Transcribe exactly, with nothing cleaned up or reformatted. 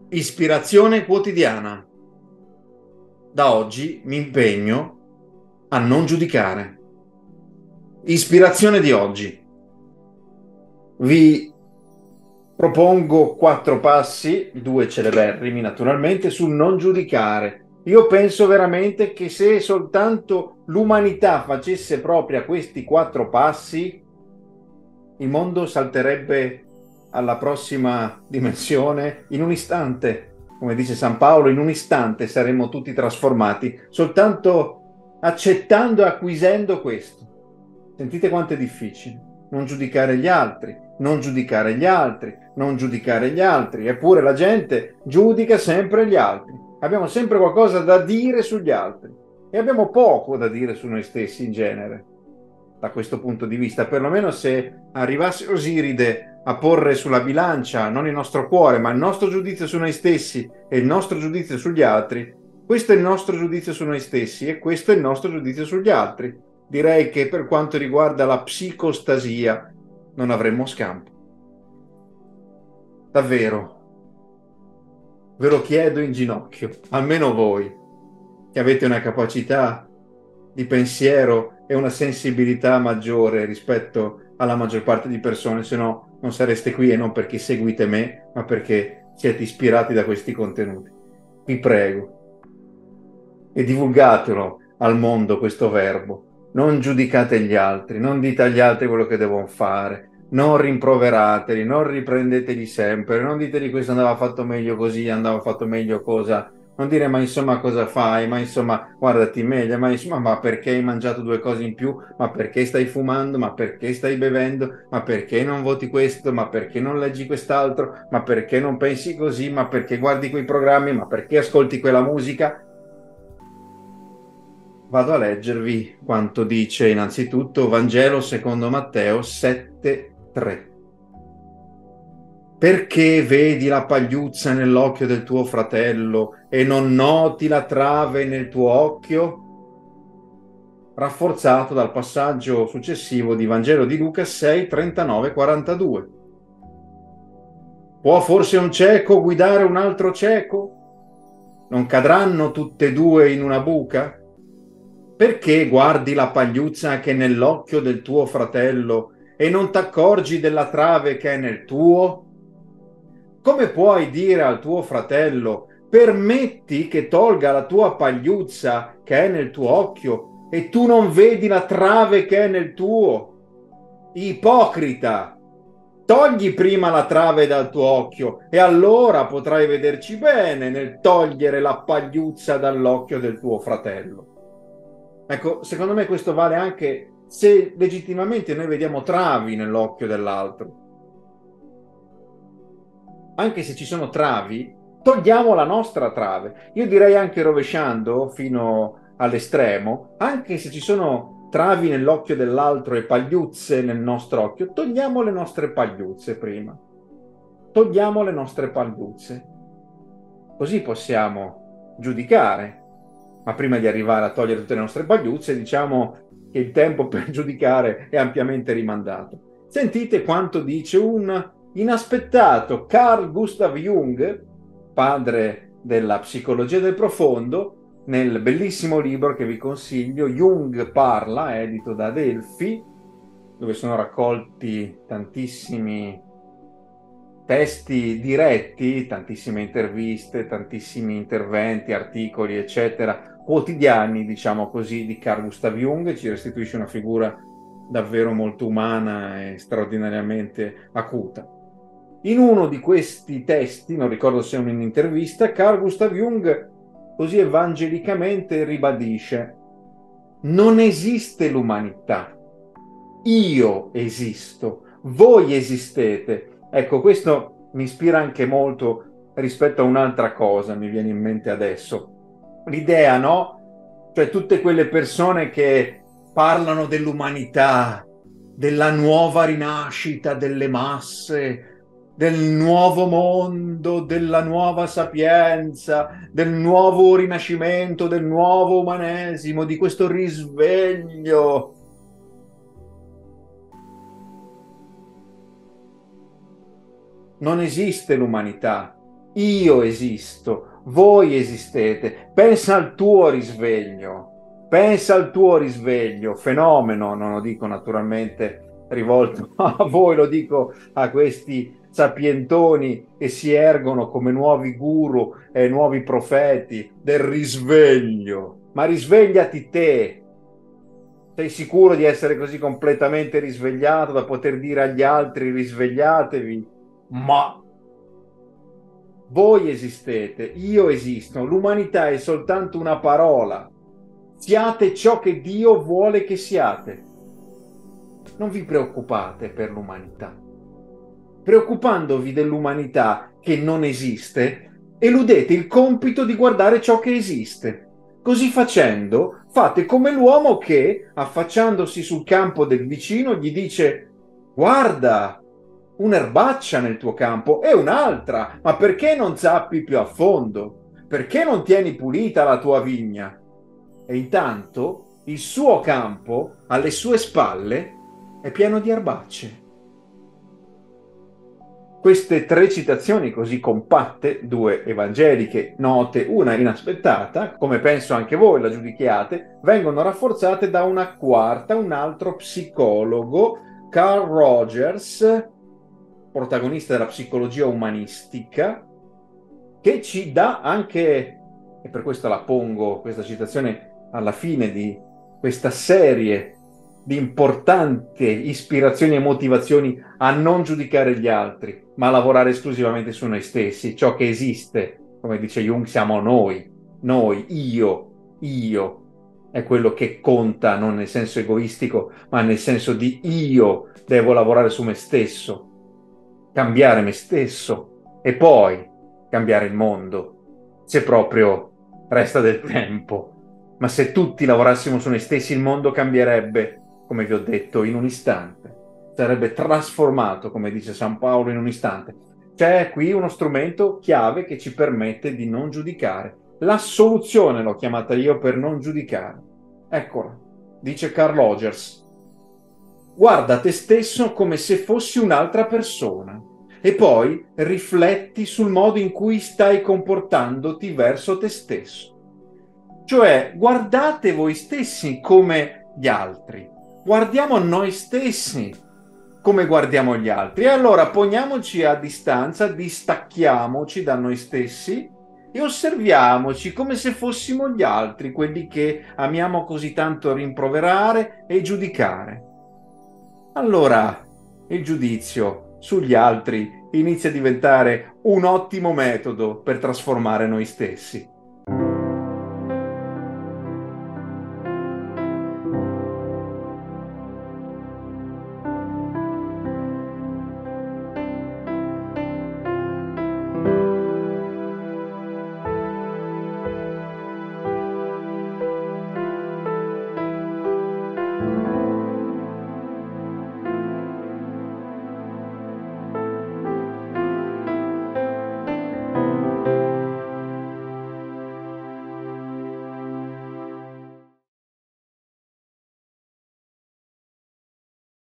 Ispirazione quotidiana. Da oggi mi impegno a non giudicare. Ispirazione di oggi. Vi propongo quattro passi, due celeberrimi naturalmente, sul non giudicare. Io penso veramente che se soltanto l'umanità facesse propria questi quattro passi, il mondo salterebbe alla prossima dimensione in un istante. Come dice San Paolo, in un istante saremmo tutti trasformati, soltanto accettando e acquisendo questo. Sentite quanto è difficile. Non giudicare gli altri, non giudicare gli altri, non giudicare gli altri. Eppure la gente giudica sempre gli altri. Abbiamo sempre qualcosa da dire sugli altri e abbiamo poco da dire su noi stessi in genere. Da questo punto di vista, perlomeno se arrivasse Osiride a porre sulla bilancia non il nostro cuore, ma il nostro giudizio su noi stessi e il nostro giudizio sugli altri, questo è il nostro giudizio su noi stessi e questo è il nostro giudizio sugli altri. Direi che per quanto riguarda la psicostasia non avremmo scampo. Davvero, ve lo chiedo in ginocchio, almeno voi, che avete una capacità di pensiero e una sensibilità maggiore rispetto alla maggior parte di persone, se no non sareste qui e non perché seguite me, ma perché siete ispirati da questi contenuti. Vi prego, e divulgatelo al mondo questo verbo. Non giudicate gli altri, non dite agli altri quello che devono fare, non rimproverateli, non riprendetegli sempre, non diteli questo andava fatto meglio così, andava fatto meglio cosa. Non dire ma insomma cosa fai, ma insomma guardati meglio, ma insomma ma perché hai mangiato due cose in più, ma perché stai fumando, ma perché stai bevendo, ma perché non voti questo, ma perché non leggi quest'altro, ma perché non pensi così, ma perché guardi quei programmi, ma perché ascolti quella musica. Vado a leggervi quanto dice innanzitutto Vangelo secondo Matteo sette tre. Perché vedi la pagliuzza nell'occhio del tuo fratello e non noti la trave nel tuo occhio? Rafforzato dal passaggio successivo di Vangelo di Luca sei trentanove quarantadue. Può forse un cieco guidare un altro cieco? Non cadranno tutte e due in una buca? Perché guardi la pagliuzza che è nell'occhio del tuo fratello e non t'accorgi della trave che è nel tuo? Come puoi dire al tuo fratello, permetti che tolga la tua pagliuzza che è nel tuo occhio e tu non vedi la trave che è nel tuo? Ipocrita! Togli prima la trave dal tuo occhio e allora potrai vederci bene nel togliere la pagliuzza dall'occhio del tuo fratello. Ecco, secondo me questo vale anche se legittimamente noi vediamo travi nell'occhio dell'altro. Anche se ci sono travi, togliamo la nostra trave. Io direi anche rovesciando fino all'estremo, anche se ci sono travi nell'occhio dell'altro e pagliuzze nel nostro occhio, togliamo le nostre pagliuzze prima. Togliamo le nostre pagliuzze. Così possiamo giudicare. Ma prima di arrivare a togliere tutte le nostre pagliuzze, diciamo che il tempo per giudicare è ampiamente rimandato. Sentite quanto dice un inaspettato Carl Gustav Jung, padre della psicologia del profondo, nel bellissimo libro che vi consiglio, Jung parla, edito da Adelphi, dove sono raccolti tantissimi testi diretti, tantissime interviste, tantissimi interventi, articoli, eccetera, quotidiani, diciamo così, di Carl Gustav Jung, ci restituisce una figura davvero molto umana e straordinariamente acuta. In uno di questi testi, non ricordo se è un'intervista, Carl Gustav Jung così evangelicamente ribadisce: non esiste l'umanità, io esisto, voi esistete. Ecco, questo mi ispira anche molto rispetto a un'altra cosa, mi viene in mente adesso. L'idea, no? Cioè tutte quelle persone che parlano dell'umanità, della nuova rinascita delle masse, del nuovo mondo, della nuova sapienza, del nuovo rinascimento, del nuovo umanesimo, di questo risveglio. Non esiste l'umanità, io esisto, voi esistete. Pensa al tuo risveglio, pensa al tuo risveglio, fenomeno, non lo dico naturalmente rivolto a voi, lo dico a questi sapientoni che si ergono come nuovi guru e nuovi profeti del risveglio. Ma risvegliati te. Sei sicuro di essere così completamente risvegliato da poter dire agli altri risvegliatevi? Ma voi esistete, io esisto, l'umanità è soltanto una parola. Siate ciò che Dio vuole che siate. Non vi preoccupate per l'umanità. Preoccupandovi dell'umanità che non esiste, eludete il compito di guardare ciò che esiste. Così facendo, fate come l'uomo che, affacciandosi sul campo del vicino, gli dice: guarda, un'erbaccia nel tuo campo e un'altra, ma perché non zappi più a fondo? Perché non tieni pulita la tua vigna? E intanto il suo campo, alle sue spalle, è pieno di erbacce. Queste tre citazioni così compatte, due evangeliche note, una inaspettata, come penso anche voi la giudichiate, vengono rafforzate da una quarta, un altro psicologo, Carl Rogers, protagonista della psicologia umanistica, che ci dà anche, e per questo la pongo, questa citazione alla fine di questa serie di importanti ispirazioni e motivazioni a non giudicare gli altri, ma a lavorare esclusivamente su noi stessi. Ciò che esiste, come dice Jung, siamo noi, noi, io, io, è quello che conta, non nel senso egoistico, ma nel senso di io devo lavorare su me stesso, cambiare me stesso e poi cambiare il mondo, se proprio resta del tempo. Ma se tutti lavorassimo su noi stessi, il mondo cambierebbe, come vi ho detto, in un istante. Sarebbe trasformato, come dice San Paolo, in un istante. C'è qui uno strumento chiave che ci permette di non giudicare. La soluzione l'ho chiamata io per non giudicare. Eccola, dice Carl Rogers. Guarda te stesso come se fossi un'altra persona e poi rifletti sul modo in cui stai comportandoti verso te stesso. Cioè, guardate voi stessi come gli altri. Guardiamo noi stessi come guardiamo gli altri. E allora poniamoci a distanza, distacchiamoci da noi stessi e osserviamoci come se fossimo gli altri, quelli che amiamo così tanto rimproverare e giudicare. Allora il giudizio sugli altri inizia a diventare un ottimo metodo per trasformare noi stessi.